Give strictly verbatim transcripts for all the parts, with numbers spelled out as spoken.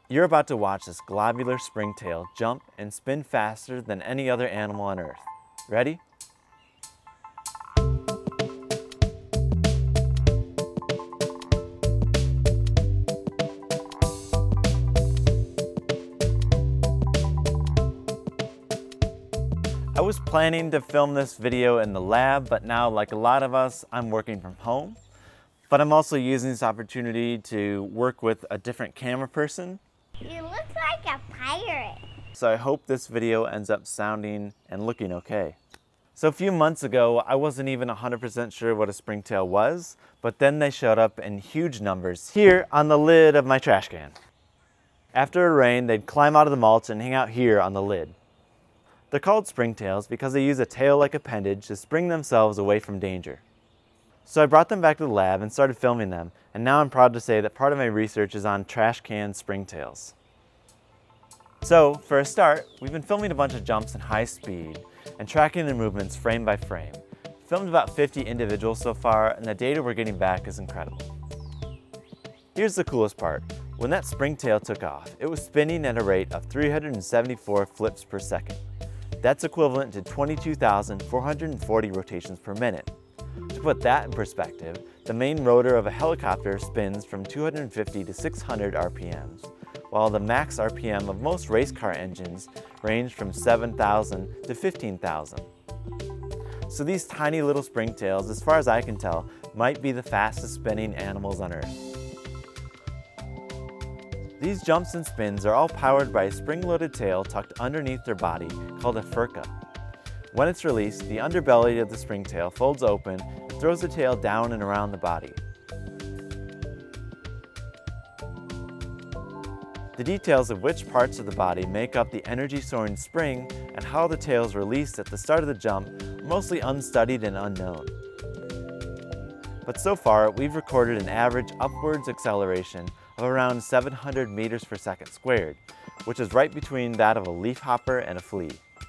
You're about to watch this globular springtail jump and spin faster than any other animal on Earth. Ready? I was planning to film this video in the lab, but now, like a lot of us, I'm working from home. But I'm also using this opportunity to work with a different camera person. You look like a pirate. So I hope this video ends up sounding and looking okay. So a few months ago, I wasn't even one hundred percent sure what a springtail was, but then they showed up in huge numbers here on the lid of my trash can. After a rain, they'd climb out of the mulch and hang out here on the lid. They're called springtails because they use a tail-like appendage to spring themselves away from danger. So I brought them back to the lab and started filming them, and now I'm proud to say that part of my research is on trash can springtails. So, for a start, we've been filming a bunch of jumps in high speed and tracking their movements frame by frame. Filmed about fifty individuals so far, and the data we're getting back is incredible. Here's the coolest part. When that springtail took off, it was spinning at a rate of three hundred seventy-four flips per second. That's equivalent to twenty-two thousand four hundred forty rotations per minute. To put that in perspective, the main rotor of a helicopter spins from two hundred fifty to six hundred R P Ms, while the max R P M of most race car engines range from seven thousand to fifteen thousand. So these tiny little springtails, as far as I can tell, might be the fastest spinning animals on Earth. These jumps and spins are all powered by a spring-loaded tail tucked underneath their body called a furca. When it's released, the underbelly of the springtail folds open and throws the tail down and around the body. The details of which parts of the body make up the energy-soaring spring and how the tail is released at the start of the jump are mostly unstudied and unknown. But so far, we've recorded an average upwards acceleration of around seven hundred meters per second squared, which is right between that of a leafhopper and a flea.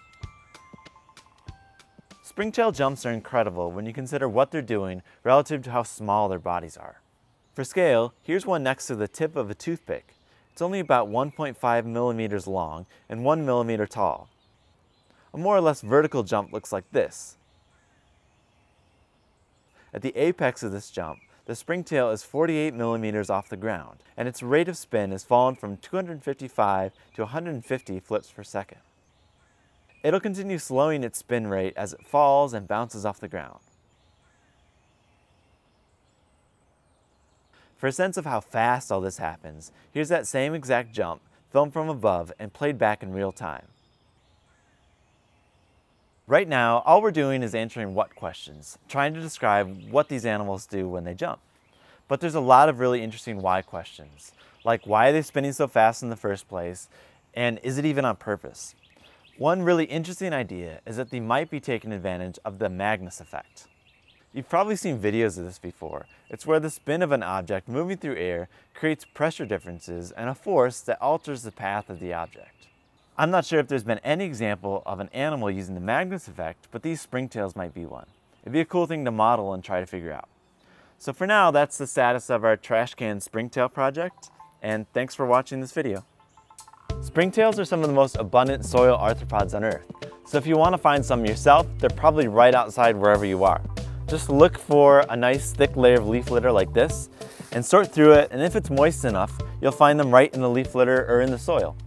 Springtail jumps are incredible when you consider what they're doing relative to how small their bodies are. For scale, here's one next to the tip of a toothpick. It's only about one point five millimeters long and one millimeter tall. A more or less vertical jump looks like this. At the apex of this jump, the springtail is forty-eight millimeters off the ground, and its rate of spin has fallen from two hundred fifty-five to one hundred fifty flips per second. It'll continue slowing its spin rate as it falls and bounces off the ground. For a sense of how fast all this happens, here's that same exact jump, filmed from above and played back in real time. Right now, all we're doing is answering what questions, trying to describe what these animals do when they jump. But there's a lot of really interesting why questions, like why are they spinning so fast in the first place, and is it even on purpose? One really interesting idea is that they might be taking advantage of the Magnus effect. You've probably seen videos of this before. It's where the spin of an object moving through air creates pressure differences and a force that alters the path of the object. I'm not sure if there's been any example of an animal using the Magnus effect, but these springtails might be one. It'd be a cool thing to model and try to figure out. So for now, that's the status of our trash can springtail project, and thanks for watching this video. Springtails are some of the most abundant soil arthropods on Earth, so if you want to find some yourself, they're probably right outside wherever you are. Just look for a nice thick layer of leaf litter like this, and sort through it, and if it's moist enough, you'll find them right in the leaf litter or in the soil.